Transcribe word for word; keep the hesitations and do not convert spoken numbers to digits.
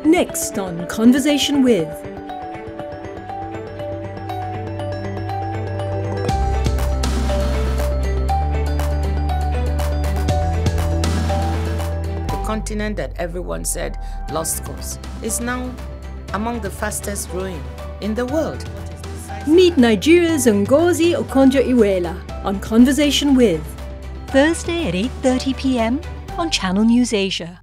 Next on Conversation With. The continent that everyone said lost cause is now among the fastest growing in the world. Meet Nigeria's Ngozi Okonjo-Iweala on Conversation With. Thursday at eight thirty p m on Channel NewsAsia.